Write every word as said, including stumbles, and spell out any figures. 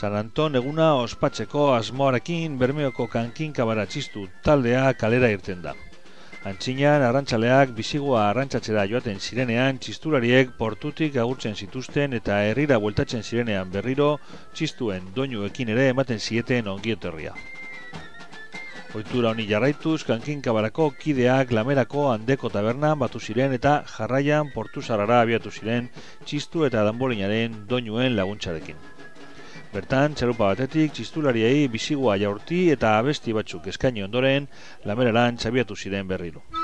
San Anton eguna ospatzeko asmoarekin Bermeoko kankinkabara txistu taldea kalera irten da. Antzinan, arrantzaleak bisigua arrantzatzera joaten zirenean txistulariek portutik agurtzen zituzten eta herrira bueltatzen zirenean berriro txistuen doinuekin ere ematen zieten ongietorria. Ohitura honi jarraituz, kankinkabarako kideak Lamerako Andeko tabernan batu ziren eta jarraian Portuzarrara abiatu ziren txistu eta danbolinaren doinuen laguntzarekin. Bertan, txalupa batetik txistulariei bisigua jaurti eta abesti batzuk eskaini ondoren, Lameraran abiatu ziren berriro.